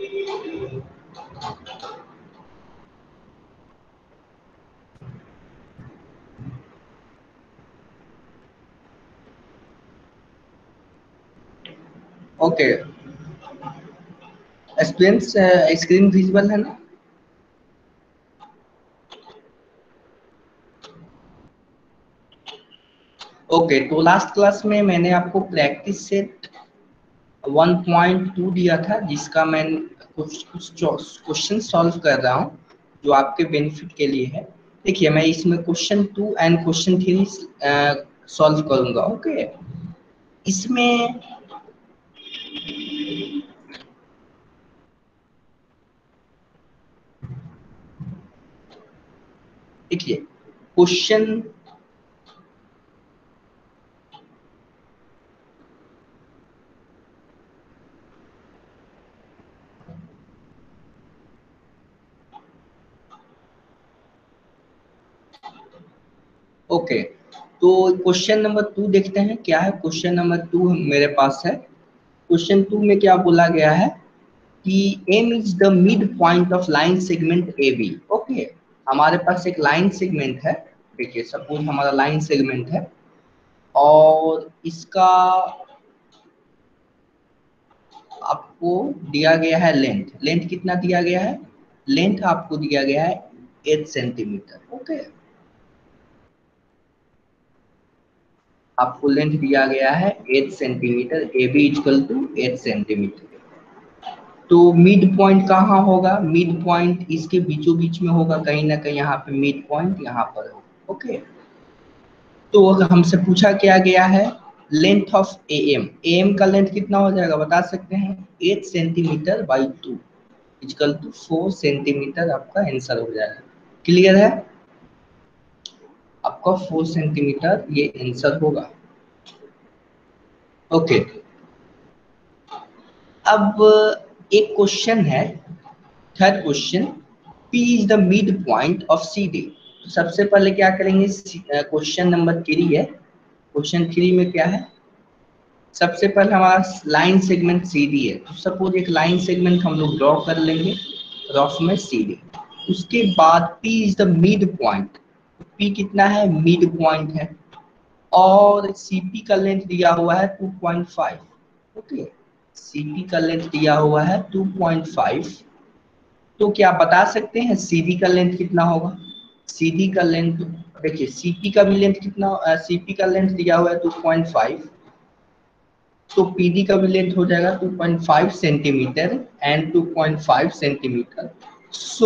Okay students, screen visible है ना? Okay तो लास्ट क्लास में मैंने आपको प्रैक्टिस सेट 1.2 दिया था, जिसका मैं कुछ कुछ क्वेश्चन सॉल्व कर रहा हूँ जो आपके बेनिफिट के लिए है। देखिए मैं इसमें क्वेश्चन 2 एंड क्वेश्चन 3 सॉल्व करूंगा। ओके इसमें देखिए क्वेश्चन ओके तो क्वेश्चन नंबर 2 देखते हैं क्या है। क्वेश्चन नंबर 2 मेरे पास है। क्वेश्चन 2 में क्या बोला गया है कि M is the mid point of line segment A B. Okay हमारे पास एक लाइन सेगमेंट है। देखिए सपोज हमारा लाइन सेगमेंट है और इसका आपको दिया गया है लेंथ। लेंथ कितना दिया गया है? लेंथ आपको दिया गया है 8 सेंटीमीटर। ओके आपको लेंथ दिया गया है 8 centimetre. A B equal to 8 centimetre. तो मिड पॉइंट कहाँ होगा? मिड पॉइंट इसके बीचों बीच में होगा, कहीं ना कहीं यहाँ पे मिड पॉइंट यहाँ पर होगा। ओके तो हमसे पूछा क्या गया है length of A M. A M का लेंथ कितना हो जाएगा बता सकते हैं? 8 centimetre by 2 equal to 4 centimetre आपका आंसर हो जाएगा। क्लियर है? आपका 4 सेंटीमीटर ये आंसर होगा। ओके अब एक क्वेश्चन है, third question, P is the mid point of C D. सबसे पहले क्या करेंगे, क्वेश्चन नंबर 3 है। क्वेश्चन 3 में क्या है? सबसे पहले हमारा लाइन सेगमेंट सी डी है। तो सपोज एक लाइन सेगमेंट हम लोग ड्रॉ कर लेंगे रफ में सी डी। उसके बाद P is the mid point. P कितना है? मिड पॉइंट है और CP का लेंथ दिया हुआ है 2.5। ओके CP का लेंथ दिया हुआ है 2.5। तो क्या आप बता सकते हैं CD का लेंथ कितना होगा? CD का लेंथ देखिए CP का भी लेंथ कितना, CP का लेंथ दिया हुआ है 2.5, तो PD का भी लेंथ हो जाएगा 2.5 centimetre and 2.5 centimetre. So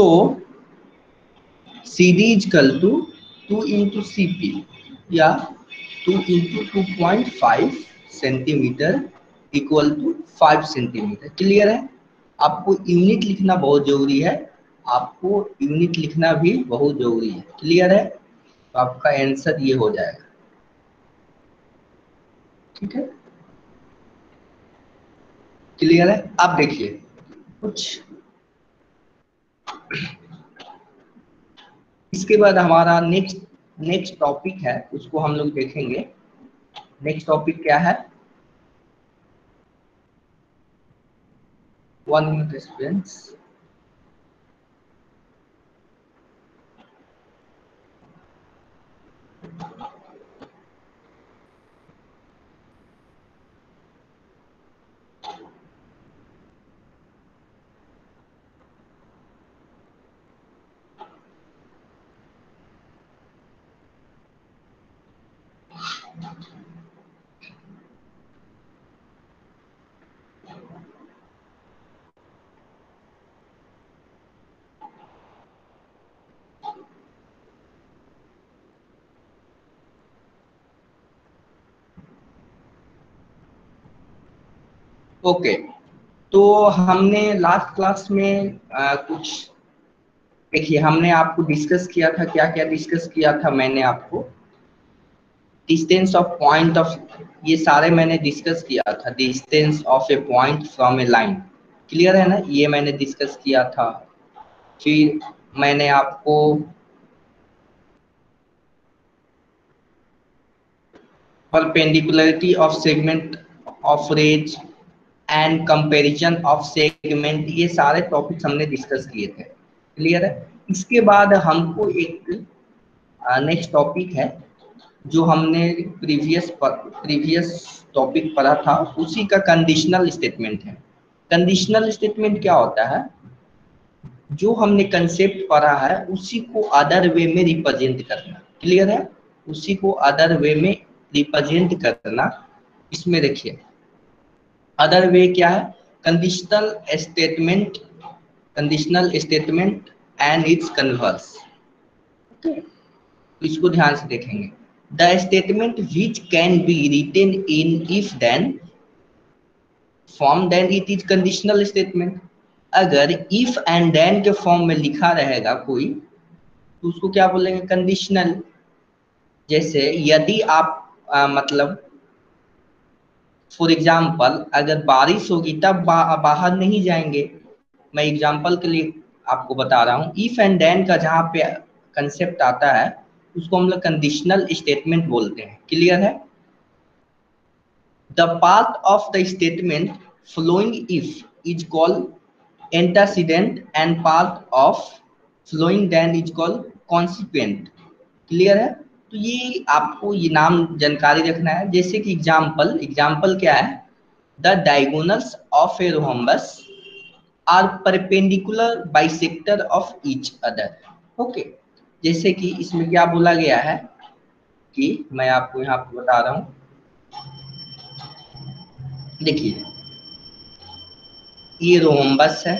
CD is equal to 2 into CP या 2 into 2.5 centimetre equal to 5 centimetre. Clear है? आपको यूनिट लिखना बहुत जरूरी है। आपको यूनिट लिखना भी बहुत जरूरी है। क्लियर है? तो आपका आंसर ये हो जाएगा। ठीक है क्लियर है? अब देखिए कुछ इसके बाद हमारा नेक्स्ट नेक्स्ट टॉपिक है, उसको हम लोग देखेंगे। नेक्स्ट टॉपिक क्या है? 1 मिनट स्टूडेंट्स। ओके तो हमने लास्ट क्लास में कुछ देखिए हमने आपको डिस्कस किया था। क्या क्या डिस्कस किया था मैंने आपको? डिस्टेंस ऑफ पॉइंट ऑफ, ये सारे मैंने डिस्कस किया था। Distance of a point from a line. Clear है ना? ये मैंने डिस्कस किया था। फिर मैंने आपको perpendicularity of segment of rays and comparison of segment, ये सारे टॉपिक्स हमने डिस्कस किए थे। क्लियर है। इसके बाद हमको एक नेक्स्ट टॉपिक है जो हमने प्रीवियस टॉपिक पढ़ा था, उसी का कंडीशनल स्टेटमेंट है। कंडीशनल स्टेटमेंट क्या होता है? जो हमने कंसेप्ट पढ़ा है उसी को अदर वे में रिप्रेजेंट करना। क्लियर है। उसी को अदर वे में रिप्रेजेंट करना। इसमें देखिए अदर वे क्या है? Conditional statement, conditional statement and its converse. Okay, तो इसको ध्यान से देखेंगे। The statement which can be written in if then form, then it is conditional statement. अगर इफ एंड देन के फॉर्म में लिखा रहेगा कोई तो उसको क्या बोलेंगे? कंडीशनल। जैसे यदि आप मतलब फॉर एग्जाम्पल अगर बारिश होगी तब बाहर नहीं जाएंगे। मैं एग्जाम्पल के लिए आपको बता रहा हूँ। इफ एंड देन का जहाँ पे कंसेप्ट आता है उसको हम लोग कंडीशनल स्टेटमेंट बोलते हैं। क्लियर है। The part of the statement following if is called antecedent and part of following then is called consequent. Clear है। तो ये आपको ये नाम जानकारी रखना है। जैसे कि एग्जाम्पल क्या है? The diagonals of a rhombus are perpendicular bisector of each other. Okay, जैसे कि इसमें क्या बोला गया है कि मैं आपको यहाँ पे बता रहा हूँ। देखिए ये रोम्बस है,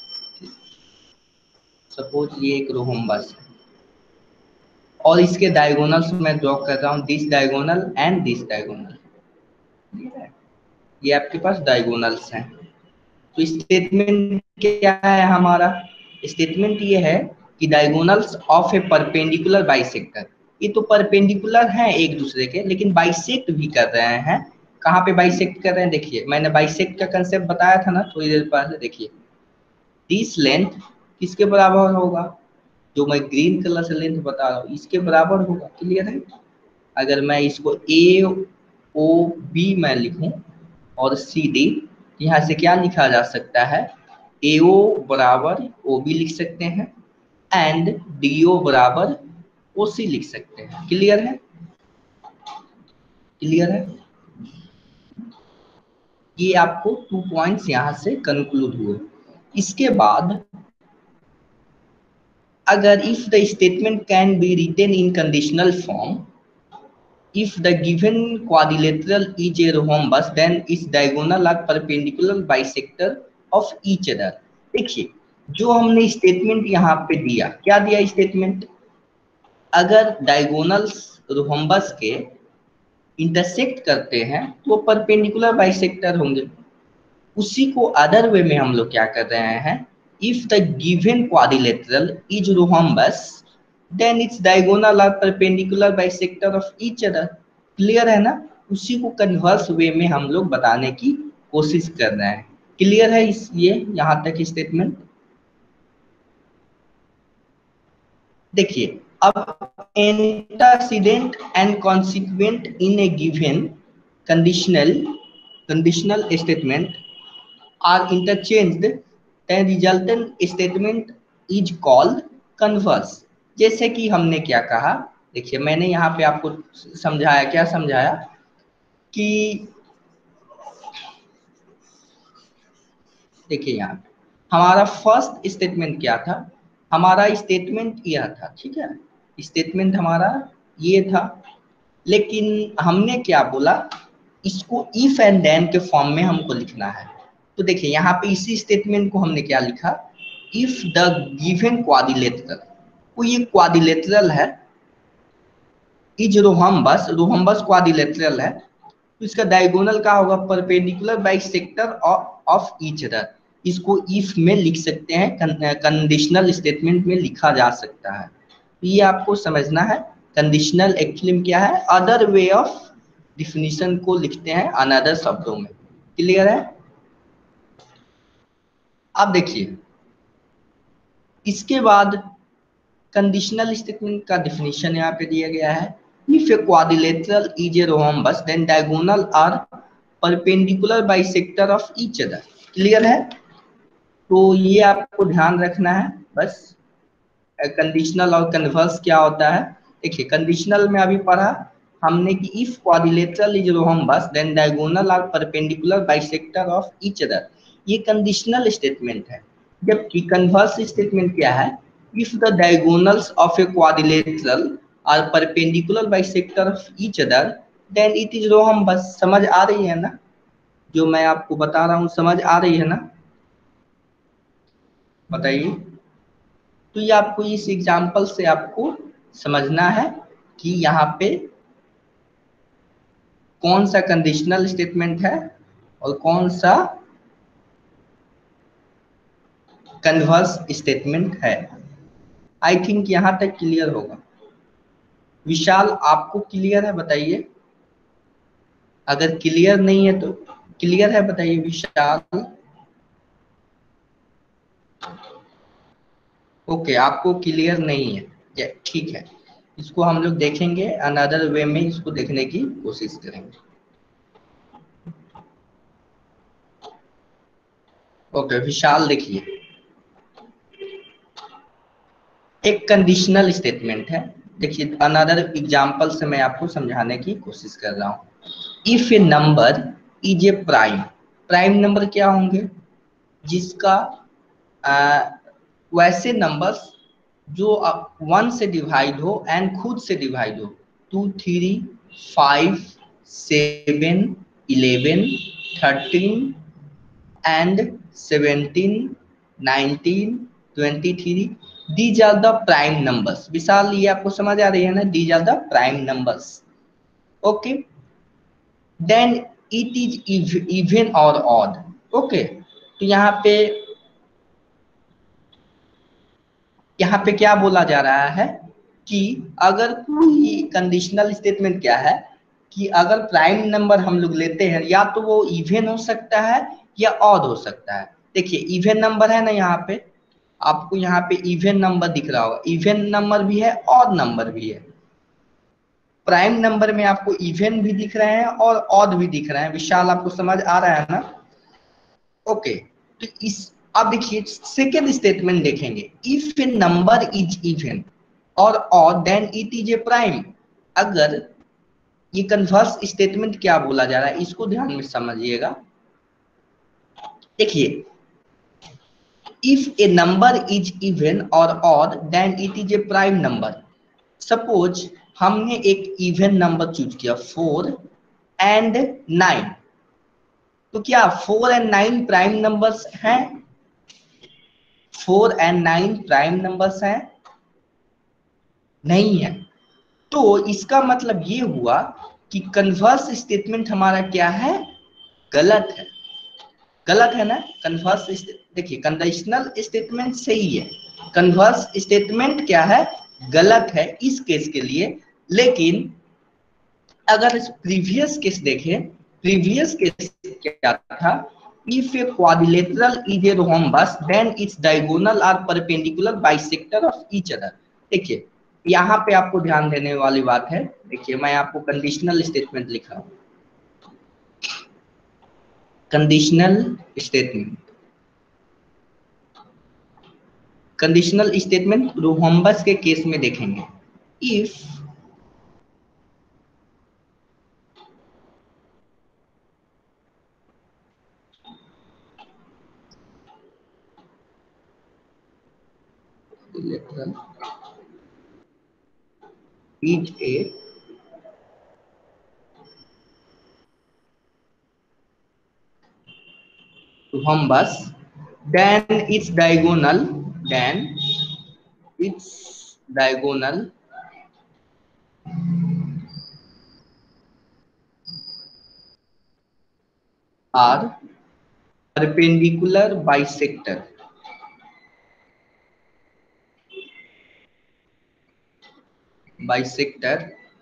सपोज ये एक रोम्बस है और इसके डायगोनल्स मैं ड्रॉ कर रहा हूँ, this diagonal and this diagonal. ये आपके पास डायगोनल्स हैं। तो स्टेटमेंट क्या है हमारा? स्टेटमेंट ये है कि diagonals of a perpendicular bisector, ये तो परपेंडिकुलर हैं एक दूसरे के लेकिन बाइसेक्ट भी कर रहे हैं। कहाँ पे बाइसेक्ट कर रहे हैं? देखिए मैंने बाइसेक्ट का कंसेप्ट बताया था ना थोड़ी देर पहले। देखिए दिस लेंथ किसके बराबर होगा? जो मैं ग्रीन कलर से लेंथ बता रहा हूँ इसके बराबर होगा। क्लियर है। अगर मैं इसको ए ओ बी मैं लिखूं और सी डी, यहाँ से क्या लिखा जा सकता है? AO बराबर OB लिख सकते हैं एंड DO बराबर OC लिख सकते हैं। क्लियर है। क्लियर है। ये आपको 2 पॉइंट्स यहाँ से कंक्लूड हुए। इसके बाद अगर if the statement can be written in conditional form, if the given quadrilateral is a rhombus then its diagonal are perpendicular bisector of each other। देखिए जो हमने स्टेटमेंट यहाँ पे दिया, क्या दिया स्टेटमेंट? अगर डायगोनल्स रोम्बस के इंटरसेक्ट करते हैं तो परपेंडिकुलर बाइसेक्टर होंगे। उसी को अदर वे में हम लोग क्या कर रहे हैं? If the given quadrilateral is rhombus then its diagonal are perpendicular bisector of each other. Clear है ना। उसी को कन्वर्स वे में हम लोग बताने की कोशिश कर रहे हैं। क्लियर है इस ये यहाँ तक स्टेटमेंट? देखिए अब antecedent and consequent in a given conditional statement are interchanged, then resultant statement is called converse। जैसे कि हमने क्या कहा? देखिए मैंने यहाँ पे आपको समझाया, क्या समझाया कि देखिए यहाँ पे हमारा फर्स्ट स्टेटमेंट क्या था? हमारा स्टेटमेंट यह था। ठीक है, स्टेटमेंट हमारा ये था, लेकिन हमने क्या बोला? इसको इफ एंड देन के फॉर्म में हमको लिखना है। तो देखिए यहाँ पे इसी स्टेटमेंट को हमने क्या लिखा? इफ द गिवन क्वाड्रिलेटरल, वो ये क्वाड्रिलेटरल है, इज रोम्बस क्वाड्रिलेटरल है, तो इसका डायगोनल क्या होगा? Perpendicular bisector of each other. इसको इफ में लिख सकते हैं, कंडीशनल स्टेटमेंट में लिखा जा सकता है। ये आपको समझना है। कंडीशनल एक्चुअली क्या है? अदर वे ऑफ डिफिनीशन को लिखते हैं अनदर शब्दों में। क्लियर है। अब देखिए इसके बाद कंडीशनल स्टेटमेंट का डिफिनीशन यहाँ पे दिया गया है। If a quadrilateral is a rhombus then diagonal are perpendicular bisector of each other. Clear है? तो ये आपको ध्यान रखना है बस। कंडीशनल और कन्वर्स क्या होता है? देखिए कंडीशनल में अभी पढ़ा हमने कि if quadrilateral is rhombus then diagonal are perpendicular bisector of each other, ये कंडीशनल स्टेटमेंट है। जबकि कन्वर्स स्टेटमेंट क्या है? If the diagonals of a quadrilateral are perpendicular bisector of each other then it is rhombus. समझ आ रही है ना? जो मैं आपको बता रहा हूँ समझ आ रही है ना? बताइए। तो ये आपको इस एग्जाम्पल से आपको समझना है कि यहाँ पे कौन सा कंडीशनल स्टेटमेंट है और कौन सा कन्वर्स स्टेटमेंट है। आई थिंक यहाँ तक क्लियर होगा। विशाल आपको क्लियर है? बताइए। अगर क्लियर नहीं है तो क्लियर है बताइए विशाल। ओके, आपको क्लियर नहीं है, ठीक है। इसको हम लोग देखेंगे, अनदर वे में इसको देखने की कोशिश करेंगे। ओके विशाल, देखिए एक कंडीशनल स्टेटमेंट है। देखिए अनदर एग्जांपल से मैं आपको समझाने की कोशिश कर रहा हूँ। If a number is a prime, prime number क्या होंगे? जिसका वैसे नंबर्स जो 1 से डिवाइड हो एंड खुद से डिवाइड हो, 2, 3, 5, 7, 11, 13 and 17, 19, 23, these are the prime numbers। विशाल ये आपको समझ आ रही है ना? these are the prime numbers। okay, then it is even or odd। okay, तो यहाँ पे क्या बोला जा रहा है कि अगर कोई कंडीशनल स्टेटमेंट क्या है कि अगर प्राइम नंबर हम लोग लेते हैं या तो वो इवन हो सकता है या ऑड हो सकता है। देखिए इवन नंबर है ना, यहाँ पे आपको यहाँ पे इवन नंबर दिख रहा होगा, इवन नंबर भी है ऑड नंबर भी है। प्राइम नंबर में आपको इवन भी दिख रहे हैं और ऑड भी दिख रहे हैं। विशाल आपको समझ आ रहा है ना? ओके, तो इस अब देखिए सेकेंड स्टेटमेंट देखेंगे। If a number is even और odd then it is a prime. अगर ये कन्वर्स स्टेटमेंट क्या बोला जा रहा है इसको ध्यान में समझिएगा। देखिए if a number is even or odd then it is a prime number। Suppose हमने एक इवन नंबर चूज किया 4 and 9, तो क्या 4 and 9 प्राइम नंबर्स हैं? 4 and 9 प्राइम नंबर्स हैं? नहीं है। तो इसका मतलब ये हुआ कि कन्वर्स स्टेटमेंट हमारा क्या है? गलत है। गलत है ना? कन्वर्स देखिए कंडीशनल स्टेटमेंट सही है, कन्वर्स स्टेटमेंट क्या है? गलत है इस केस के लिए। लेकिन अगर प्रीवियस केस देखें, प्रीवियस केस क्या था? If a quadrilateral is a rhombus then its diagonal are perpendicular bisector of each other. देखिए यहाँ पे आपको ध्यान देने वाली बात है। देखिए मैं आपको कंडीशनल स्टेटमेंट लिखा हूं। Conditional statement, conditional statement rhombus के केस में देखेंगे। If is a rhombus then its diagonal, then its diagonal are perpendicular bisector, bisector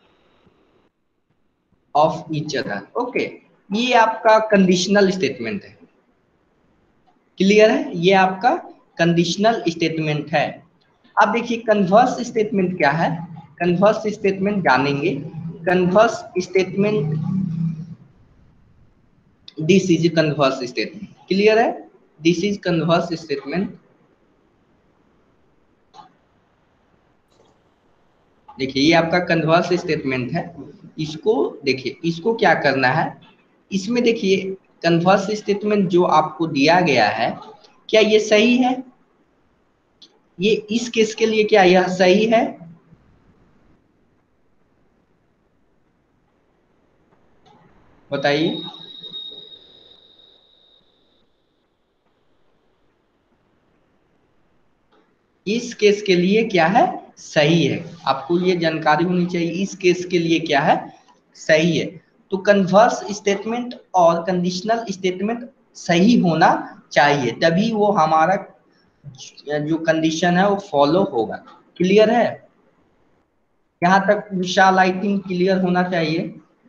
of each other. Okay, ये आपका कंडीशनल स्टेटमेंट है। क्लियर है? ये आपका कंडीशनल स्टेटमेंट है। अब देखिए कन्वर्स स्टेटमेंट क्या है? कन्वर्स स्टेटमेंट जानेंगे। Converse statement this is converse statement. Clear है? This is converse statement. देखिए ये आपका कन्वर्स स्टेटमेंट है। इसको देखिए, इसको क्या करना है, इसमें देखिए कन्वर्स स्टेटमेंट जो आपको दिया गया है, क्या ये सही है? ये इस केस के लिए क्या यह सही है? बताइए। इस केस के लिए क्या है? सही है। आपको ये जानकारी होनी चाहिए, इस केस के लिए क्या है? सही है। तो कन्वर्स स्टेटमेंट और कंडीशनल स्टेटमेंट सही होना चाहिए, तभी वो हमारा जो कंडीशन है वो फॉलो होगा। क्लियर है? यहाँ तक विशाल आई थिंक क्लियर होना चाहिए।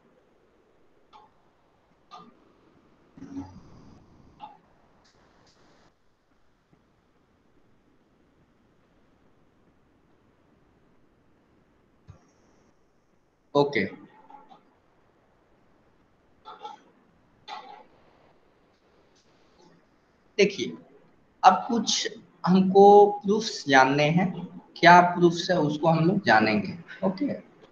ओके। देखिए अब कुछ हमको प्रूफ्स जानने हैं। क्या प्रूफ्स है उसको हम लोग जानेंगे। ओके।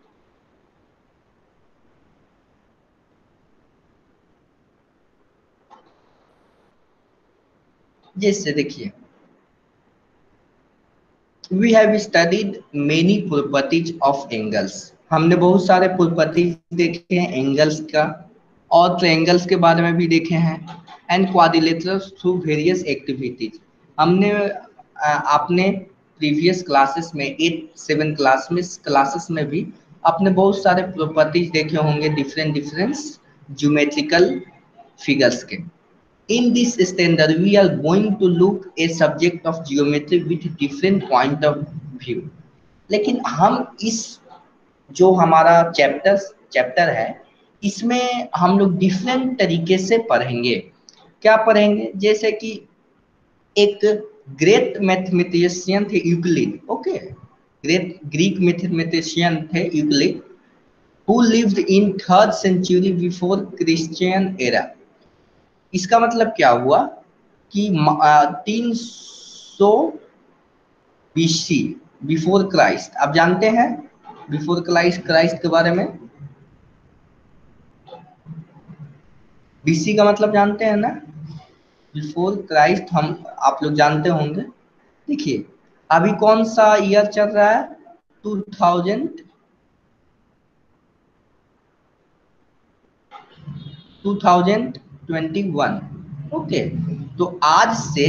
जैसे देखिए, we have studied many properties of angles. हमने बहुत सारे प्रॉपर्टीज देखे हैं एंगल्स का, और ट्रायंगल्स के बारे में भी देखे हैं, and quadrilaterals through various activities. हमने आपने प्रीवियस क्लासेस में 8 7 क्लासेस में भी आपने बहुत सारे प्रॉपर्टीज देखे होंगे डिफरेंट डिफरेंट ज्योमेट्रिकल फिगर्स के। In this standard, we are going to look a subject of geometry with different point of view. लेकिन हम इस जो हमारा चैप्टर है, इसमें हम लोग डिफरेंट तरीके से पढ़ेंगे। क्या पढ़ेंगे? जैसे कि एक ग्रेट मैथमेटिशियन थे Euclid. Okay. Great Greek mathematician थे Euclid, who lived in 3rd century before Christian era। इसका मतलब क्या हुआ कि 300 BC, बिफोर क्राइस्ट। आप जानते हैं बिफोर क्राइस्ट के बारे में? बीसी का मतलब जानते हैं ना? बिफोर क्राइस्ट हम आप लोग जानते होंगे। देखिए अभी कौन सा ईयर चल रहा है? 2021। ओके। तो आज से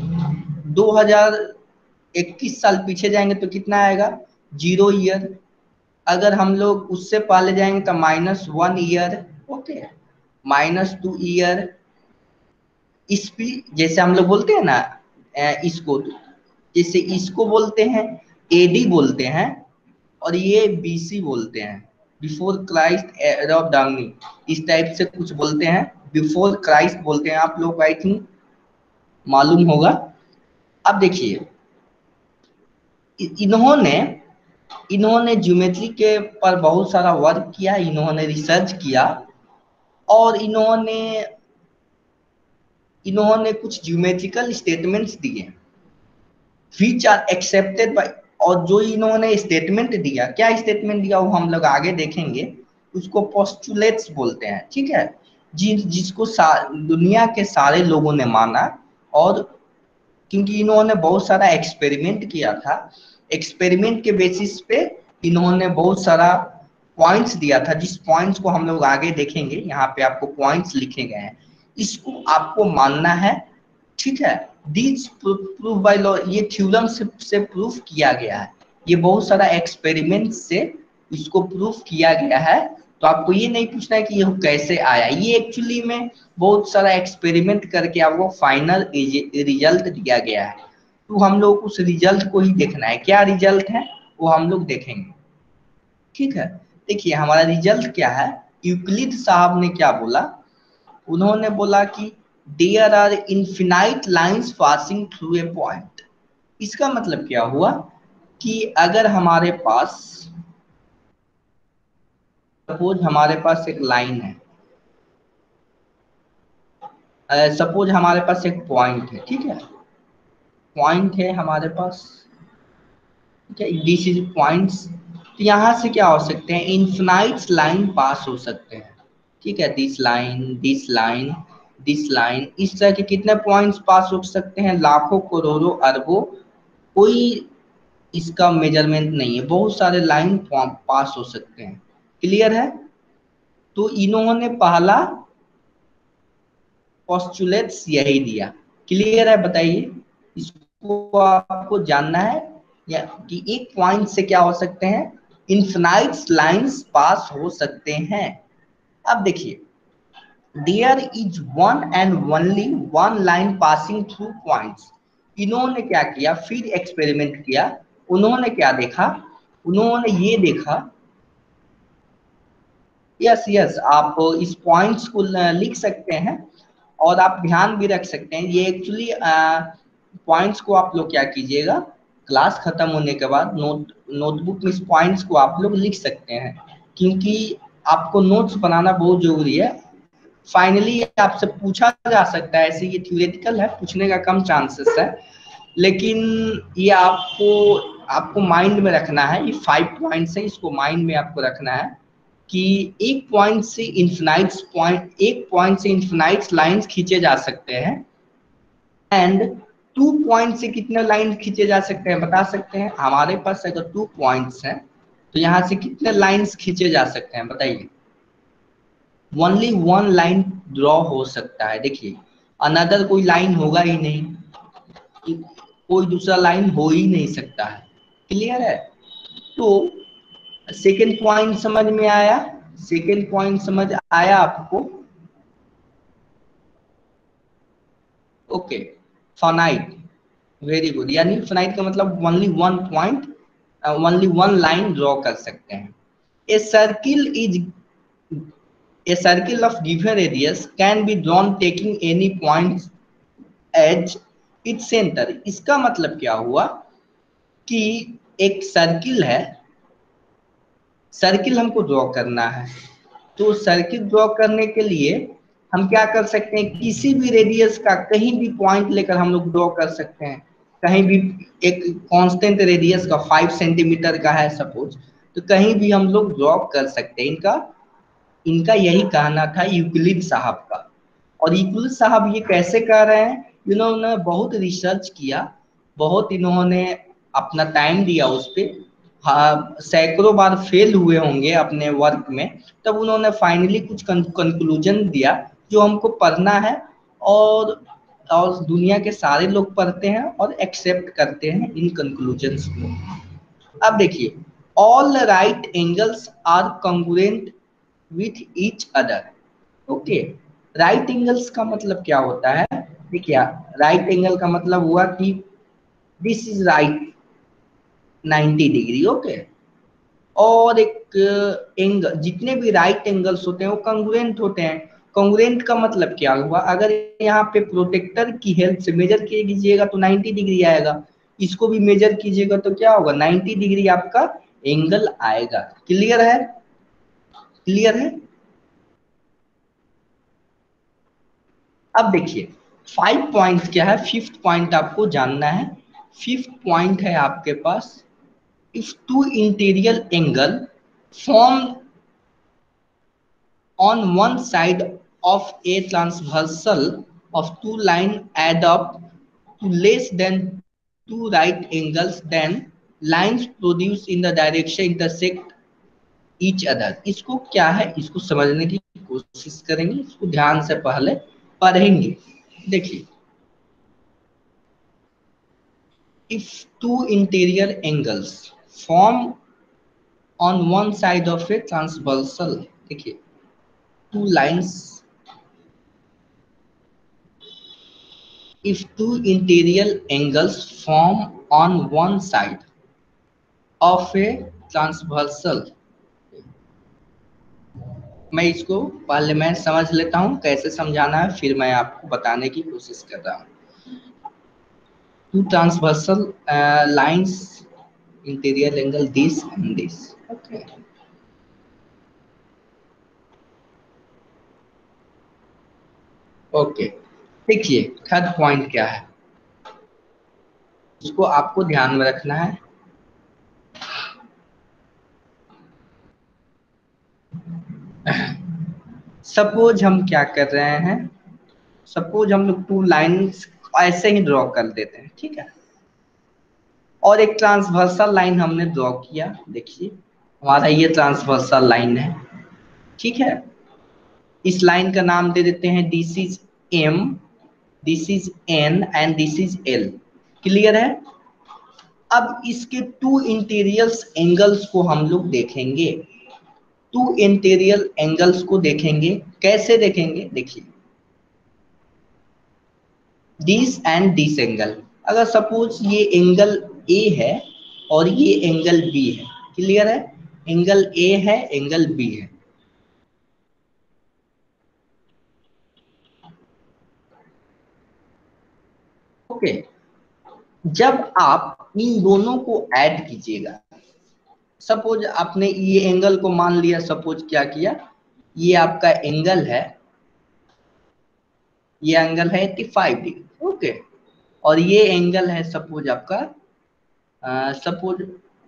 2021 साल पीछे जाएंगे तो कितना आएगा? 0 ईयर। अगर हम लोग उससे पहले जाएंगे तो -1 ईयर। ओके। -2 ईयर। इस भी जैसे हम लोग बोलते हैं ना, इसको जैसे इसको बोलते हैं एडी बोलते हैं, और ये बीसी बोलते हैं, बिफोर क्राइस्ट एरा ऑफ डांगनी। इस टाइप से कुछ बोलते हैं, बिफोर क्राइस्ट बोलते हैं। आप लोग आई थिंक मालूम होगा। अब देखिए इन्होंने इन्होंने ज्योमेट्री के पर बहुत सारा वर्क किया, इन्होंने रिसर्च किया, और इन्होंने इन्होंने कुछ ज्योमेट्रिकल स्टेटमेंट्स दिए विच आर एक्सेप्टेड बाय। और जो इन्होंने स्टेटमेंट दिया, क्या स्टेटमेंट दिया वो हम लोग आगे देखेंगे। उसको पोस्टुलेट्स बोलते हैं। ठीक है? जिसको दुनिया के सारे लोगों ने माना। और क्योंकि इन्होंने बहुत सारा एक्सपेरिमेंट किया था, एक्सपेरिमेंट के बेसिस पे इन्होंने बहुत सारा पॉइंट्स दिया था, जिस पॉइंट्स को हम लोग आगे देखेंगे। यहाँ पे आपको पॉइंट्स लिखे गए हैं, इसको आपको मानना है। ठीक है? दिस प्रूफ बाय लॉ, ये थ्योरम से प्रूफ किया गया है। ये बहुत सारा एक्सपेरिमेंट से इसको प्रूफ किया गया है। तो आपको ये नहीं पूछना है कि ये कैसे आया, ये एक्चुअली में बहुत सारा एक्सपेरिमेंट करके आपको फाइनल रिजल्ट दिया गया है। तो हम लोग उस रिजल्ट को ही देखना है, क्या रिजल्ट है वो हम लोग देखेंगे। ठीक है? देखिए हमारा रिजल्ट क्या है। यूक्लिड साहब ने क्या बोला? उन्होंने बोला कि there are infinite lines passing through a point. इसका मतलब क्या हुआ कि अगर हमारे पास, सपोज हमारे पास एक लाइन है, सपोज हमारे पास एक पॉइंट है, ठीक है, पॉइंट है हमारे पास, ठीक है, दिस इज पॉइंट्स। तो यहाँ से क्या हो सकते हैं, इन्फिनाइट लाइन पास हो सकते हैं, ठीक है, this line, this line, this line, इस तरह के कितने पॉइंट्स पास हो सकते हैं, लाखों करोड़ों अरबों, कोई इसका मेजरमेंट नहीं है, बहुत सारे लाइन पास हो सकते हैं। क्लियर है? तो इन्होंने पहला पोस्टुलेट्स यही दिया। क्लियर है? बताइए, इसको आपको जानना है या कि एक पॉइंट से क्या हो सकते हैं, इन्फिनाइट लाइंस पास हो सकते हैं। अब देखिए, there is one and only one line passing through points. इन्होंने क्या किया, फिर एक्सपेरिमेंट किया, उन्होंने क्या देखा, उन्होंने ये देखा, यस यस, आप इस पॉइंट्स को लिख सकते हैं और आप ध्यान भी रख सकते हैं। ये एक्चुअली पॉइंट्स को आप लोग क्या कीजिएगा, क्लास खत्म होने के बाद नोटबुक में इस पॉइंट्स को आप लोग लिख सकते हैं, क्योंकि आपको नोट्स बनाना बहुत जरूरी है। फाइनली आपसे पूछा जा सकता है, ऐसे ये थ्योरेटिकल है, पूछने का कम चांसेस है, लेकिन ये आपको आपको माइंड में रखना है। ये 5 पॉइंट्स है, इसको माइंड में आपको रखना है कि एक पॉइंट से इन्फिनाइट लाइंस खींचे जा सकते हैं, एंड 2 पॉइंट से कितने लाइन खींचे जा सकते हैं बता सकते हैं? हमारे पास अगर 2 पॉइंट्स हैं तो यहाँ से कितने लाइंस खींचे जा सकते हैं बताइए? ओनली वन लाइन ड्रॉ हो सकता है। देखिए, अनदर कोई लाइन होगा ही नहीं, कोई दूसरा लाइन हो ही नहीं सकता है। क्लियर है? तो सेकेंड पॉइंट समझ में आया? सेकेंड पॉइंट समझ आया आपको? Okay, finite, very good. यानी फाइनाइट का मतलब only one point, only one line draw कर सकते हैं। A circle is a circle of given radius can be drawn taking any point as its center। इसका मतलब क्या हुआ कि एक सर्किल है, सर्किल हमको ड्रॉ करना है, तो सर्किल ड्रॉ करने के लिए हम क्या कर सकते हैं, किसी भी रेडियस का कहीं भी पॉइंट लेकर हम लोग ड्रॉ कर सकते हैं। कहीं भी एक कांस्टेंट रेडियस का 5 सेंटीमीटर का है सपोज, तो कहीं भी हम लोग ड्रॉ कर सकते हैं। इनका इनका यही कहना था यूक्लिड साहब का। और यूक्लिड साहब ये कैसे कह रहे हैं, इन्होंने बहुत रिसर्च किया, बहुत इन्होंने अपना टाइम दिया उस पर, हाँ, सैकड़ों बार फेल हुए होंगे अपने वर्क में, तब उन्होंने फाइनली कुछ कंक्लूजन दिया जो हमको पढ़ना है, और दुनिया के सारे लोग पढ़ते हैं और एक्सेप्ट करते हैं इन कंक्लूजन्स को। अब देखिए, all right angles are congruent with each other. Okay, right angles का मतलब क्या होता है? देखिए, राइट एंगल का मतलब हुआ कि this is right 90 degree, okay. और एक एंगल, जितने भी राइट एंगल्स होते हैं वो कॉन्ग्रुएंट होते हैं। कॉन्ग्रुएंट का मतलब क्या हुआ, अगर यहाँ पे प्रोटेक्टर की हेल्प से मेजर कीजिएगा तो 90 डिग्री आएगा, इसको भी मेजर कीजिएगा तो क्या होगा, 90 डिग्री आपका एंगल आएगा। क्लियर है? क्लियर है? अब देखिए, 5 पॉइंट क्या है, फिफ्थ पॉइंट आपको जानना है। फिफ्थ पॉइंट है आपके पास, if two interior angle form on one side of a transversal of two lines add up to less than two right angles, then lines produced in the direction intersect each other। इसको क्या है, इसको समझने की कोशिश करेंगे, इसको ध्यान से पहले पढ़ेंगे। देखिए, if two interior angles form on one side of a transversal, देखिए, two lines, if two interior angles form on one side of a transversal, मैं इसको पहले मैं समझ लेता हूं कैसे समझाना है, फिर मैं आपको बताने की कोशिश कर रहा हूं। Two transversal lines interior angle this and this, okay. Okay, देखिए थर्ड पॉइंट क्या है, इसको आपको ध्यान में रखना है। सपोज हम क्या कर रहे हैं, सपोज हम लोग टू लाइन्स ऐसे ही ड्रॉ कर देते हैं, ठीक है, और एक ट्रांसवर्सल लाइन हमने ड्रॉ किया। देखिए हमारा ये ट्रांसवर्सल लाइन है, ठीक है। इस लाइन का नाम दे देते हैं this is M, this is N and this is L. Clear है। अब इसके टू इंटीरियर्स एंगल्स को हम लोग देखेंगे, टू इंटीरियर एंगल्स को देखेंगे। कैसे देखेंगे, देखिए दिस एंड दिस एंगल, अगर सपोज ये एंगल ए है और ये एंगल बी है। क्लियर है, एंगल ए है, एंगल बी है। ओके, जब आप इन दोनों को ऐड कीजिएगा, सपोज आपने ये एंगल को मान लिया, सपोज क्या किया, ये आपका एंगल है, ये एंगल है 85 डिग्री। ओके, और ये एंगल है सपोज आपका सपोज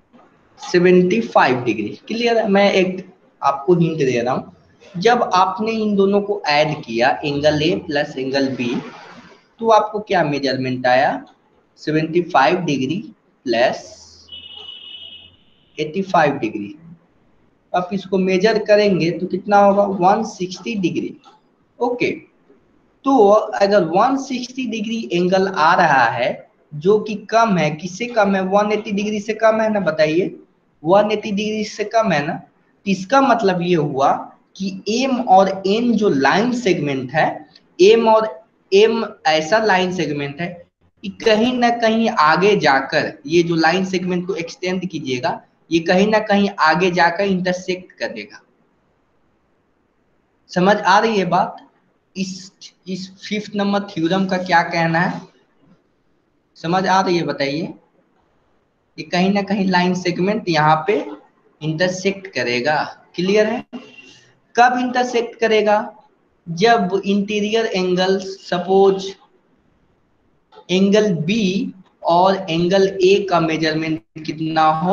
75 डिग्री। क्लियर है। मैं एक आपको हिंट दे रहा हूं, जब आपने इन दोनों को ऐड किया angle A plus angle B, तो आपको क्या मेजरमेंट आया, 75 डिग्री प्लस 85 डिग्री। आप इसको मेजर करेंगे तो कितना होगा, 160 डिग्री। ओके, तो अगर 160 डिग्री एंगल आ रहा है जो कि कम है, किससे कम है, 180 डिग्री से कम है ना, बताइए 180 डिग्री से कम है ना। तो इसका मतलब ये हुआ कि एम और एन जो लाइन सेगमेंट है, एम और एम ऐसा लाइन सेगमेंट है कि कहीं ना कहीं आगे जाकर ये जो लाइन सेगमेंट को एक्सटेंड कीजिएगा, ये कहीं ना कहीं आगे जाकर इंटरसेक्ट करेगा। समझ आ रही है बात। इस फिफ्थ नंबर थ्योरम का क्या कहना है, समझ आ रही है, बताइए। ये कहीं ना कहीं लाइन सेगमेंट यहाँ पे इंटरसेक्ट करेगा। क्लियर है। कब इंटरसेक्ट करेगा, जब interior angle suppose angle B और एंगल ए का मेजरमेंट कितना हो,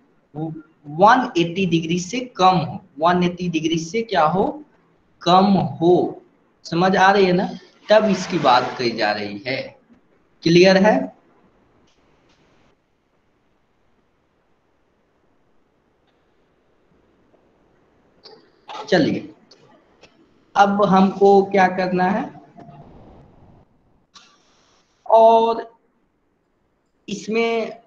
180 डिग्री से कम हो, 180 डिग्री से क्या हो, कम हो। समझ आ रही है ना, तब इसकी बात कही जा रही है। क्लियर है। चलिए अब हमको क्या करना है, और इसमें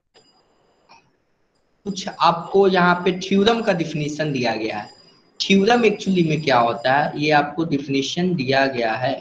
कुछ आपको यहाँ पे थ्योरम का डिफिनीशन दिया गया है। थ्योरम एक्चुअली में क्या होता है, ये आपको डिफिनीशन दिया गया है।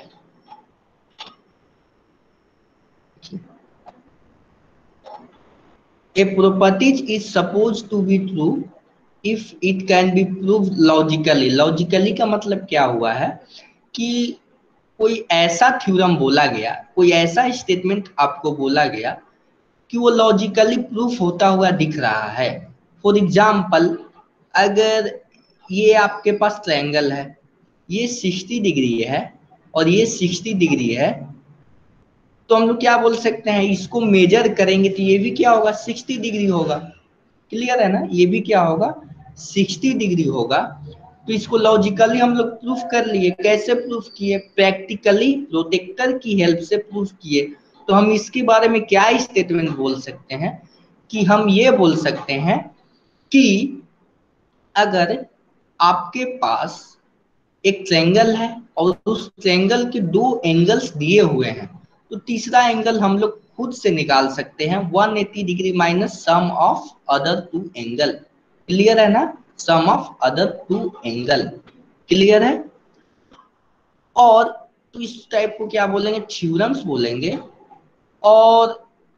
A property is supposed to be true if it can be proved logically। Logically का मतलब क्या हुआ है कि कोई ऐसा थ्योरम बोला गया, कोई ऐसा स्टेटमेंट आपको बोला गया कि वो लॉजिकली प्रूफ होता हुआ दिख रहा है। फॉर एग्जाम्पल, अगर ये आपके पास ट्रायंगल है, ये 60 डिग्री है और ये 60 डिग्री है, तो हम लोग क्या बोल सकते हैं, इसको मेजर करेंगे तो ये भी क्या होगा, 60 डिग्री होगा। क्लियर है ना, ये भी क्या होगा, 60 डिग्री होगा। तो इसको लॉजिकली हम लोग प्रूफ कर लिए। कैसे प्रूफ किए, प्रैक्टिकली प्रोटेक्टर की हेल्प से प्रूफ किए। तो हम इसके बारे में क्या स्टेटमेंट बोल सकते हैं, कि हम ये बोल सकते हैं कि अगर आपके पास एक ट्रायंगल है और उस ट्रायंगल के दो एंगल्स दिए हुए हैं, तो तीसरा एंगल हम लोग खुद से निकाल सकते हैं, 180 degree minus sum of other two angle. Clear है ना, sum of other two angle. Clear है। और तो इस टाइप को क्या बोलेंगे, थ्योरम्स बोलेंगे। और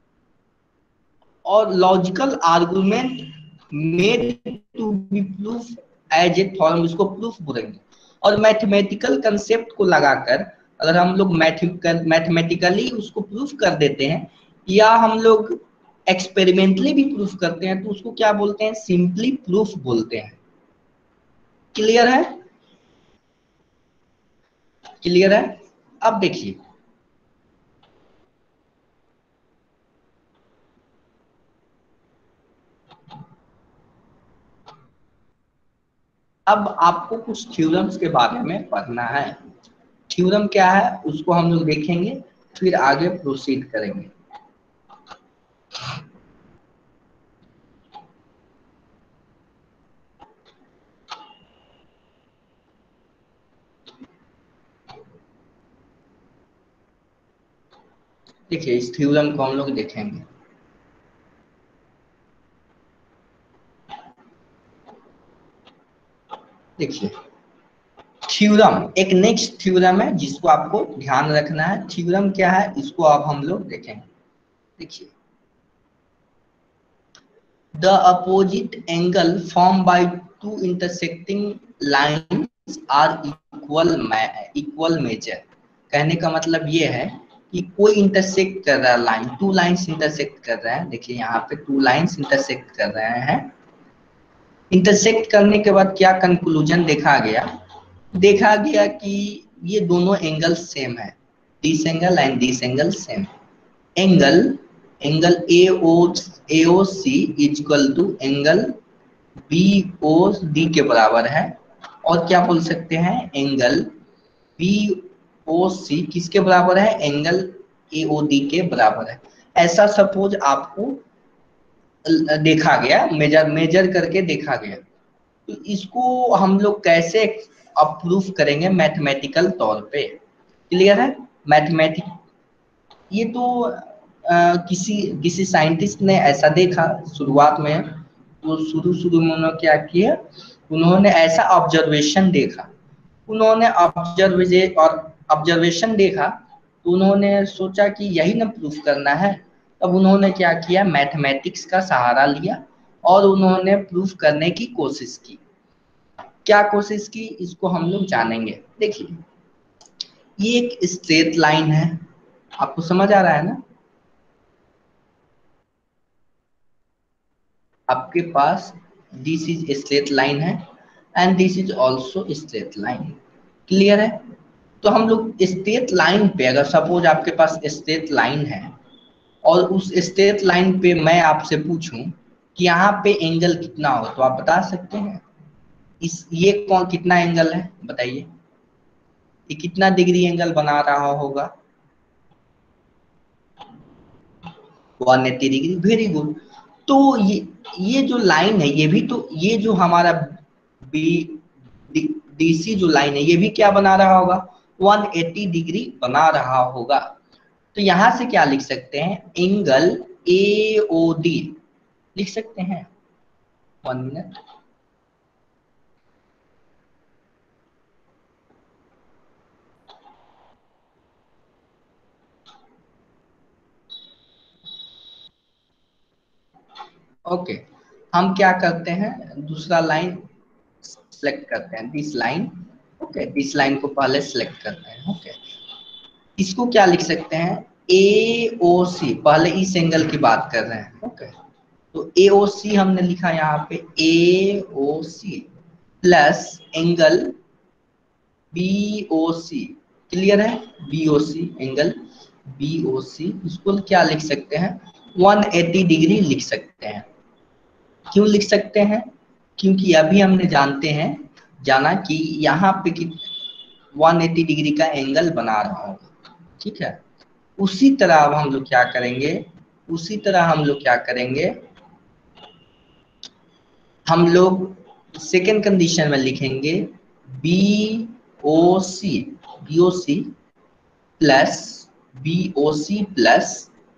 logical argument made to be proof as a theorem, इसको प्रूफ बोलेंगे। और मैथमेटिकल कंसेप्ट को लगाकर अगर हम लोग मैथमेटिकली उसको प्रूफ कर देते हैं, या हम लोग एक्सपेरिमेंटली भी प्रूफ करते हैं, तो उसको क्या बोलते हैं, सिंपली प्रूफ बोलते हैं। क्लियर है। क्लियर है। अब देखिए अब आपको कुछ थ्योरम्स के बारे में पढ़ना है। थ्योरम क्या है उसको हम लोग देखेंगे, फिर आगे प्रोसीड करेंगे। देखिए इस थ्योरम को हम लोग देखेंगे। देखिए थ्योरम एक नेक्स्ट थ्योरम है जिसको आपको ध्यान रखना है। थ्योरम क्या है इसको अब हम लोग देखेंगे। देखिए the opposite angle formed by two intersecting lines are equal measure। कहने का मतलब ये है कि कोई इंटरसेक्ट कर रहा है लाइन, टू लाइंस इंटरसेक्ट कर रहे हैं। देखिए यहाँ पे टू लाइंस इंटरसेक्ट कर रहे हैं। इंटरसेक्ट करने के बाद क्या कंक्लूजन देखा गया, देखा गया कि ये दोनों एंगल सेम है, this angle and this angle same. Angle angle A O C equal to angle B O D के बराबर है। और क्या बोल सकते हैं, एंगल बी ओ सी किसके बराबर है, एंगल ए ओ डी के बराबर है। ऐसा सपोज आपको देखा गया, मेजर करके देखा गया। तो इसको हम लोग कैसे अप्रूव करेंगे मैथमेटिकल तौर पे, क्लियर है। मैथमेटिक ये तो किसी किसी साइंटिस्ट ने ऐसा देखा शुरुआत में, तो शुरू शुरू में उन्होंने क्या किया, उन्होंने ऐसा ऑब्जर्वेशन देखा। उन्होंने ऑब्जर्वेशन देखा तो उन्होंने सोचा कि यही ना प्रूफ करना है। तब उन्होंने क्या किया, मैथमेटिक्स का सहारा लिया और उन्होंने प्रूफ करने की कोशिश की। क्या कोशिश की इसको हम लोग जानेंगे। देखिए ये एक स्ट्रेट लाइन है, आपको समझ आ रहा है ना। आपके पास दिस इज स्ट्रेट लाइन है and this is also straight line, clear है। तो हम लोग स्ट्रेट लाइन पे, अगर सपोज आपके पास स्ट्रेट लाइन है और उस स्ट्रेट लाइन पे मैं आपसे पूछूं कि यहाँ पे एंगल कितना हो, तो आप बता सकते हैं। इस ये कौन कितना एंगल है बताइए, ये कितना डिग्री एंगल बना रहा होगा, 180 डिग्री, वेरी गुड। तो ये जो लाइन है, ये भी तो, ये जो हमारा बी डीसी जो लाइन है ये भी क्या बना रहा होगा, 180 डिग्री बना रहा होगा। तो यहां से क्या लिख सकते हैं, एंगल ए ओ डी लिख सकते हैं। 1 मिनट, ओके। हम क्या करते हैं, दूसरा लाइन सेलेक्ट करते हैं, this line. Okay, this line को पहले सेलेक्ट करते हैं। ओके, इसको क्या लिख सकते हैं, ए ओ सी, पहले इस एंगल की बात कर रहे हैं। ओके, तो ए ओ सी हमने लिखा यहाँ पे, A O C plus angle B O C, clear है। B O C, angle B O C, इसको क्या लिख सकते हैं, 180 डिग्री लिख सकते हैं। क्यों लिख सकते हैं, क्योंकि अभी हमने जानते हैं, जाना कि यहाँ पे 180 डिग्री का एंगल बना रहा होगा, ठीक है। उसी तरह अब हम लोग क्या करेंगे, उसी तरह हम लोग क्या करेंगे, हम लोग सेकेंड कंडीशन में लिखेंगे B O C, B O C plus B O C plus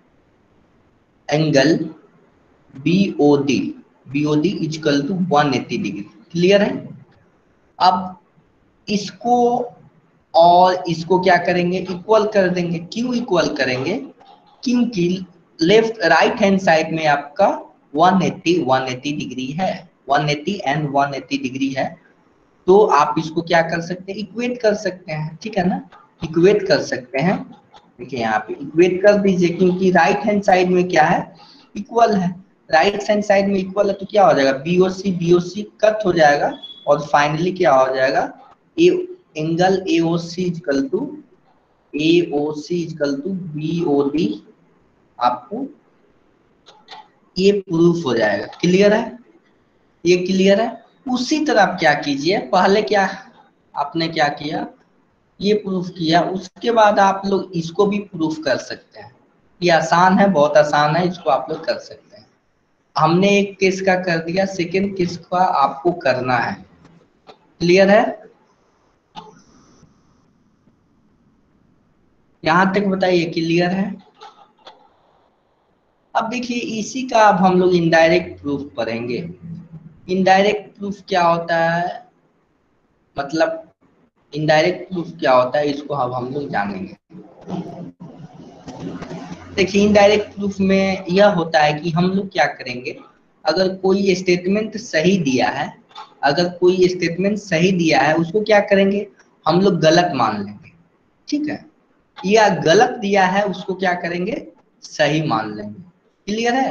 angle B O D, B O D equal to 180 degree, clear है। अब इसको और इसको क्या करेंगे, इक्वल कर देंगे। क्यों इक्वल करेंगे, क्योंकि लेफ्ट राइट हैंड साइड में आपका 180 डिग्री है, 180 एंड 180 डिग्री है। तो आप इसको क्या कर सकते हैं, इक्वेट कर सकते हैं, ठीक है ना, इक्वेट कर सकते हैं। देखिए यहाँ पे इक्वेट कर दीजिए, क्योंकि राइट हैंड साइड में क्या है, इक्वल है। राइट हैंड साइड में इक्वल है तो क्या हो जाएगा, बी ओ सी कट हो जाएगा और फाइनली क्या हो जाएगा, A angle A O C equal to B O D, आपको ये प्रूफ हो जाएगा, क्लियर है, ये क्लियर है। उसी तरह आप क्या कीजिए, पहले क्या आपने क्या किया, ये प्रूफ किया, उसके बाद आप लोग इसको भी प्रूफ कर सकते हैं। ये आसान है, बहुत आसान है, इसको आप लोग कर सकते हैं। हमने एक केस का कर दिया, सेकेंड केस का आपको करना है। क्लियर है? यहां तक बताइए, क्लियर है? अब देखिए इसी का अब हम लोग इनडायरेक्ट प्रूफ पढ़ेंगे। इनडायरेक्ट प्रूफ क्या होता है, मतलब इनडायरेक्ट प्रूफ क्या होता है, इसको अब हम लोग जानेंगे। देखिए इनडायरेक्ट प्रूफ में यह होता है कि हम लोग क्या करेंगे, अगर कोई स्टेटमेंट सही दिया है, अगर कोई स्टेटमेंट सही दिया है, उसको क्या करेंगे, हम लोग गलत मान लेंगे। ठीक है, या गलत दिया है उसको क्या करेंगे, सही मान लेंगे। क्लियर है?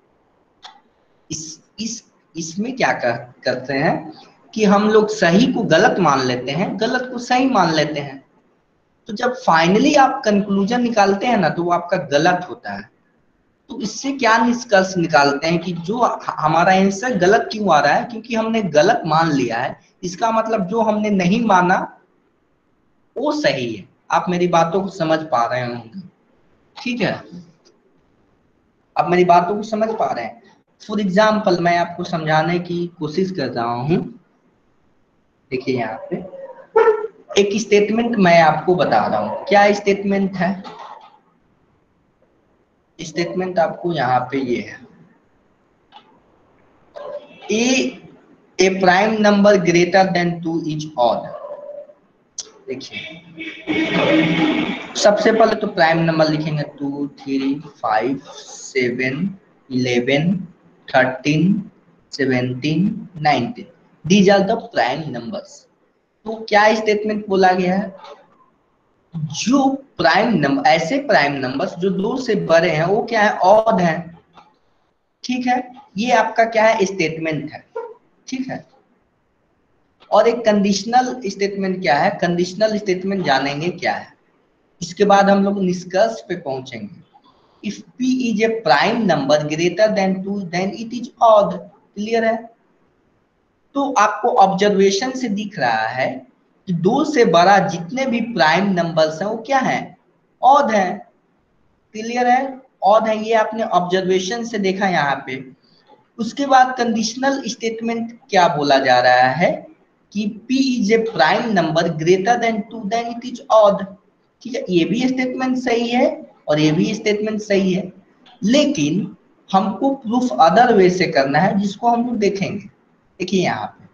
इस इसमें क्या करते हैं कि हम लोग सही को गलत मान लेते हैं, गलत को सही मान लेते हैं। तो जब फाइनली आप कंक्लूजन निकालते हैं ना, तो वो आपका गलत होता है। तो इससे क्या निष्कर्ष निकालते हैं कि जो हमारा आंसर गलत क्यों आ रहा है, क्योंकि हमने गलत मान लिया है। इसका मतलब जो हमने नहीं माना वो सही है। आप मेरी बातों को समझ पा रहे होंगे? ठीक है, आप मेरी बातों को समझ पा रहे हैं? फॉर एग्जाम्पल मैं आपको समझाने की कोशिश कर रहा हूं। देखिए यहाँ पे एक स्टेटमेंट मैं आपको बता रहा हूं, क्या स्टेटमेंट है, स्टेटमेंट आपको यहाँ पे ये है, a prime number greater than 2 is odd. देखिए सबसे पहले तो प्राइम नंबर लिखेंगे, 2 3 5 7 11 13 17 19, these are the prime numbers. तो क्या स्टेटमेंट बोला गया है, जो प्राइम नंबर, ऐसे प्राइम नंबर्स जो 2 से बड़े हैं वो क्या है, ऑड है। ठीक है, ये आपका क्या है, स्टेटमेंट है। ठीक है, और एक कंडीशनल स्टेटमेंट क्या है, कंडीशनल स्टेटमेंट जानेंगे क्या है, इसके बाद हम लोग निष्कर्ष पे पहुंचेंगे। If p is a prime number greater than 2 then it is odd. Clear है? तो आपको ऑब्जर्वेशन से दिख रहा है कि 2 से बड़ा जितने भी प्राइम नंबर्स हैं वो क्या है, ऑड है। क्लियर है? ऑड है, ये आपने ऑब्जर्वेशन से देखा यहाँ पे। उसके बाद कंडीशनल स्टेटमेंट क्या बोला जा रहा है कि p is a prime number greater than 2 then it is odd. ठीक है, ये भी स्टेटमेंट सही है और ये भी स्टेटमेंट सही है, लेकिन हमको प्रूफ अदर वे से करना है, जिसको हम लोग देखेंगे। देखिए यहाँ पे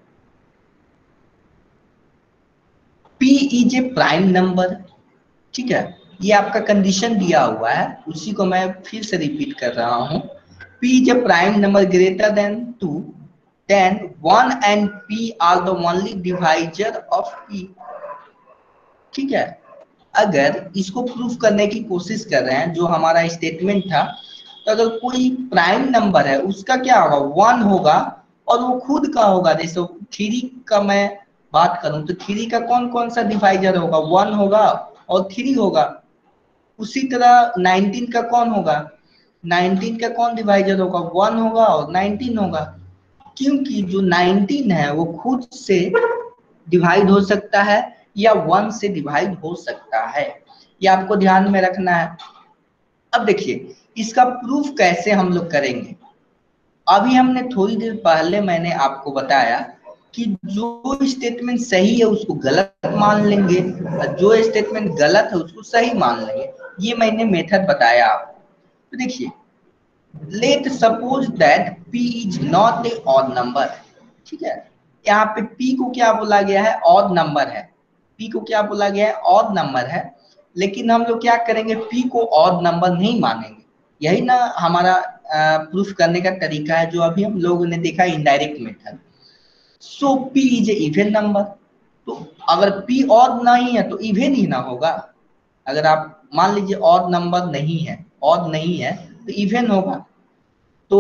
p is a prime number. ठीक है, ये आपका कंडीशन दिया हुआ है, उसी को मैं फिर से रिपीट कर रहा हूं। p is a prime number greater than 2 then 1 and p are the only divisor of p। ठीक है, अगर इसको प्रूफ करने की कोशिश कर रहे हैं, जो हमारा स्टेटमेंट था, तो अगर कोई प्राइम नंबर है उसका क्या होगा, 1 होगा, और वो खुद का होगा। जैसे 3 का मैं बात करूं तो 3 का कौन कौन सा डिवाइजर होगा, 1 होगा और 3 होगा। उसी तरह 19 का कौन होगा, 19 का कौन डिवाइजर होगा, 1 होगा और 19 होगा। क्योंकि जो 19 है वो खुद से डिवाइड हो सकता है या 1 से डिवाइड हो सकता है, ये आपको ध्यान में रखना है। अब देखिए इसका प्रूफ कैसे हम लोग करेंगे। अभी हमने थोड़ी देर पहले मैंने आपको बताया कि जो स्टेटमेंट सही है उसको गलत मान लेंगे और जो स्टेटमेंट गलत है उसको सही मान लेंगे। ये मैंने मेथड बताया आपको। तो देखिए, let suppose that p is not a odd number. ठीक है, यहाँ पे p को क्या बोला गया है, ऑड नंबर है। p को क्या बोला गया है, ऑड नंबर है, लेकिन हम लोग क्या करेंगे, p को ऑड नंबर नहीं मानेंगे। यही ना हमारा प्रूफ करने का तरीका है, जो अभी हम लोगों ने देखा indirect method. So p is a even number. तो अगर p ऑड नहीं है तो इवन ही ना होगा। अगर आप मान लीजिए ऑड नंबर नहीं है, ऑड नहीं है तो इवन होगा। तो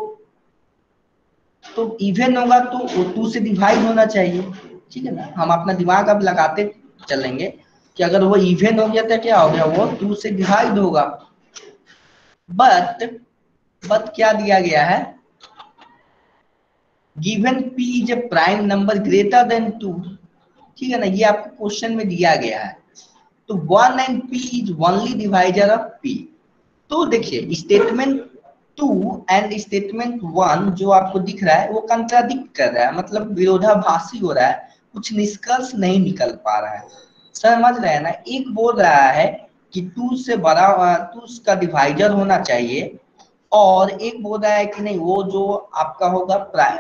इवन होगा तो 2 से डिवाइड होना चाहिए। ठीक है ना, हम अपना दिमाग अब लगाते चलेंगे कि अगर वो इवन हो गया तो क्या हो गया, वो 2 से डिवाइड होगा। बट क्या दिया गया है, given p is a prime number greater than 2, ठीक है ना, ये आपको क्वेश्चन में दिया गया है। तो 1 and p is only divisor of p। तो देखिए स्टेटमेंट 2 एंड स्टेटमेंट 1 जो आपको दिख रहा है वो कंट्राडिक्ट कर रहा है, मतलब विरोधाभासी हो रहा है, कुछ निष्कर्ष नहीं निकल पा रहा है। समझ रहे हैं ना, एक बोल रहा है कि 2 से बड़ा 2 का डिवाइजर होना चाहिए, और एक बोल रहा है कि नहीं वो जो आपका होगा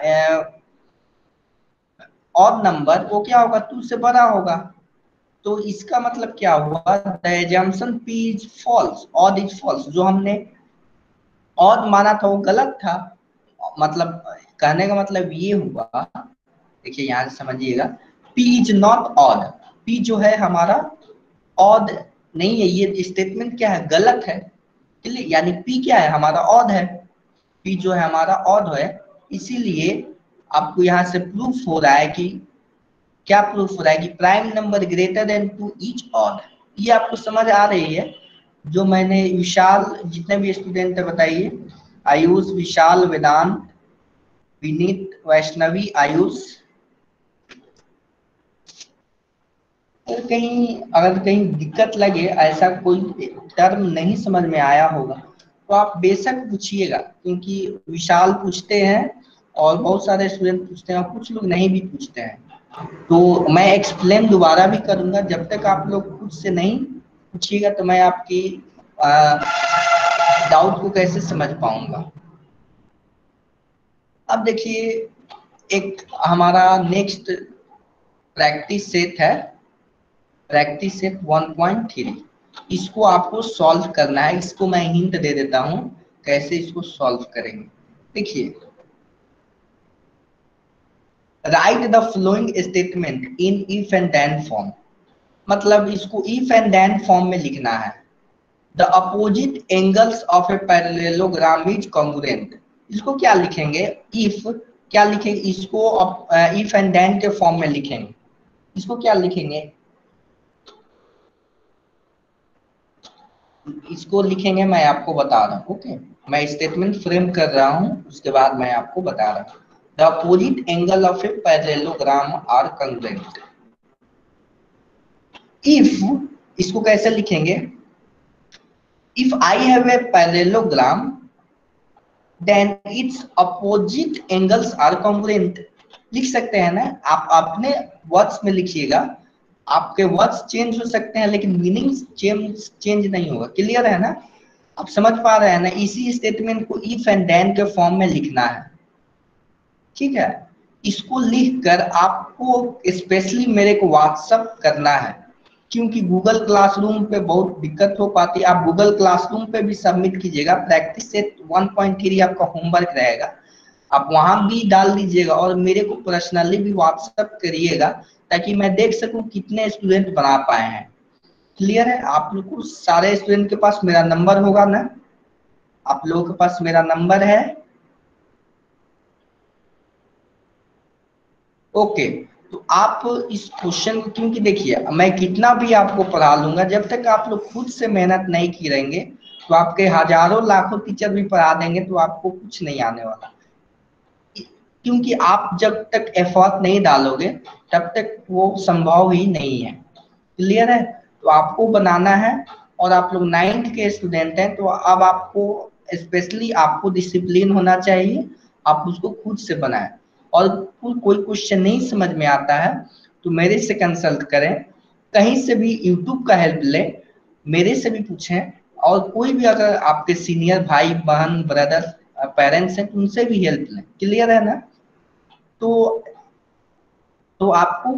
ऑड नंबर वो क्या होगा 2 से बड़ा होगा। तो इसका मतलब क्या हुआ, the assumption p is false, odd is false, जो हमने ऑड माना था वो गलत था। मतलब कहने का मतलब ये हुआ, देखिए यहाँ से समझिएगा, p is not odd, p जो है हमारा ऑड नहीं है, ये स्टेटमेंट क्या है, गलत है। क्लियर, यानी p क्या है हमारा ऑड है, p जो है हमारा ऑड है। इसीलिए आपको यहाँ से प्रूफ हो रहा है कि क्या प्रूफ हो रहा है कि prime number greater than 2 is odd. ये आपको समझ आ रही है, जो मैंने विशाल जितने भी स्टूडेंट है बताइए, आयुष, विशाल, वेदांत, विनीत, वैष्णवी, आयुष। अगर कहीं दिक्कत लगे, ऐसा कोई टर्म नहीं समझ में आया होगा तो आप बेशक पूछिएगा, क्योंकि विशाल पूछते हैं और बहुत सारे स्टूडेंट पूछते हैं और कुछ लोग नहीं भी पूछते हैं। तो मैं एक्सप्लेन दोबारा भी करूंगा, जब तक आप लोग खुद से नहीं पूछिएगा तो मैं आपकी डाउट को कैसे समझ पाऊंगा। अब देखिए एक हमारा नेक्स्ट प्रैक्टिस सेट है, प्रैक्टिस सेट 1.3। इसको आपको सॉल्व करना है, इसको मैं हिंट दे देता हूं कैसे इसको सॉल्व करेंगे। देखिए, write the following statement in if and then form, मतलब इसको इफ एंड देन फॉर्म में लिखना है। The opposite angles of a parallelogram is congruent, इसको क्या लिखेंगे, इफ क्या लिखेंगे, इसको इफ एंड देन के फॉर्म में लिखेंगे। इसको क्या लिखेंगे, इसको लिखेंगे, मैं आपको बता रहा हूँ। ओके, मैं स्टेटमेंट फ्रेम कर रहा हूँ, उसके बाद मैं आपको बता रहा हूँ। The opposite angle of a parallelogram are congruent. If, इसको कैसे लिखेंगे, if I have a parallelogram then its opposite angles are congruent, लिख सकते हैं ना। आप अपने वर्ड्स में लिखिएगा, आपके वर्ड्स चेंज हो सकते हैं लेकिन मीनिंग चेंज नहीं होगा। क्लियर है ना, आप समझ पा रहे हैं ना। इसी स्टेटमेंट को इफ एंड देन के फॉर्म में लिखना है, ठीक है। इसको लिखकर आपको स्पेशली मेरे को व्हाट्सएप करना है, क्योंकि गूगल क्लासरूम पे बहुत दिक्कत हो पाती है। आप गूगल क्लासरूम पे भी सबमिट कीजिएगा, प्रैक्टिस सेट 1.3 आपका होमवर्क रहेगा, आप वहां भी डाल दीजिएगा और मेरे को पर्सनली भी व्हाट्सएप करिएगा, ताकि मैं देख सकूं कितने स्टूडेंट बना पाए हैं। क्लियर है, आप लोग को सारे स्टूडेंट के पास मेरा नंबर होगा ना, आप लोगों के पास मेरा नंबर है। ओके, तो आप इस क्वेश्चन, क्योंकि देखिए मैं कितना भी आपको पढ़ा लूंगा, जब तक आप लोग खुद से मेहनत नहीं की रहेंगे तो आपके हजारों लाखों टीचर भी पढ़ा देंगे तो आपको कुछ नहीं आने वाला, क्योंकि आप जब तक एफर्ट नहीं डालोगे तब तक वो संभव ही नहीं है। क्लियर है, तो आपको बनाना है। और आप लोग 9th के स्टूडेंट हैं तो अब आपको स्पेशली आपको डिसिप्लिन होना चाहिए, आप उसको खुद से बनाएं। और कोई क्वेश्चन नहीं समझ में आता है तो मेरे से कंसल्ट करें, कहीं से भी यूट्यूब का हेल्प लें, मेरे से भी पूछें, और कोई भी अगर आपके सीनियर भाई बहन ब्रदर पेरेंट्स हैं उनसे भी हेल्प लें। क्लियर है ना, तो आपको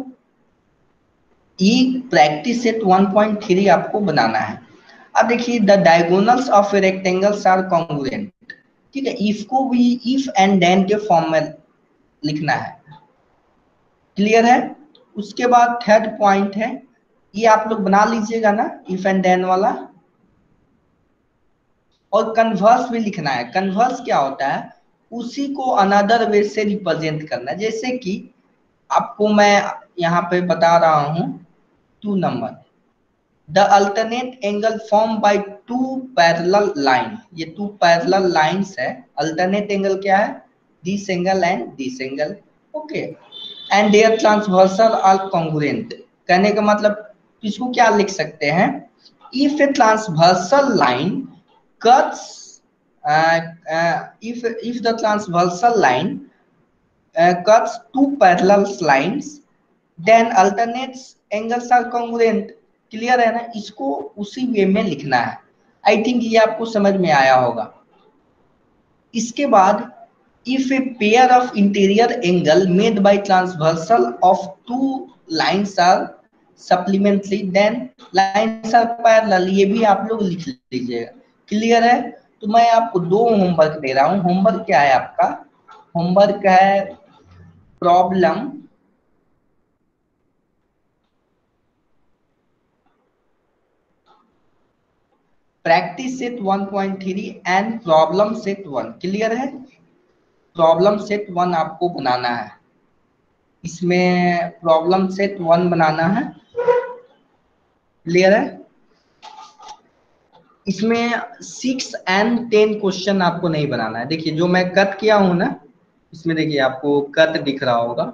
ये प्रैक्टिस सेट 1.3 आपको बनाना है। अब देखिए, the diagonals of rectangles are congruent, ठीक है, इफ को भी इफ एंड देन के फॉर्म में लिखना है। क्लियर है, उसके बाद थर्ड पॉइंट है, ये आप लोग बना लीजिएगा ना इफ एंड देन वाला, और कन्वर्स भी लिखना है। कन्वर्स क्या होता है, उसी को अनदर वे से रिप्रेजेंट करना, जैसे कि आपको मैं यहाँ पे बता रहा हूँ 2 number, the alternate angle form by 2 parallel line, ये 2 पैरेलल लाइंस है। अल्टरनेट एंगल क्या है, this angle and this angle, okay, and there transversal are congruent. कहने का मतलब इसको क्या लिख सकते हैं, if a transversal line cuts if the transversal line cuts two parallel lines then alternate angles are congruent। Clear है ना, इसको उसी वे में लिखना है। आई थिंक ये आपको समझ में आया होगा। इसके बाद if a pair of interior angle made by transversal of two lines are supplementary then lines are parallel, ये भी आप लोग लिख लीजिएगा। क्लियर है, तो मैं आपको दो होमवर्क दे रहा हूं। होमवर्क क्या है आपका, होमवर्क है problem practice set 1.3 and problem set 1। Clear है, प्रॉब्लम सेट 1 आपको बनाना है। इसमें प्रॉब्लम सेट 1 बनाना है। क्लियर है, इसमें 6 एंड 10 क्वेश्चन आपको नहीं बनाना है। देखिए जो मैं कट किया हूं ना, इसमें देखिए आपको कट दिख रहा होगा,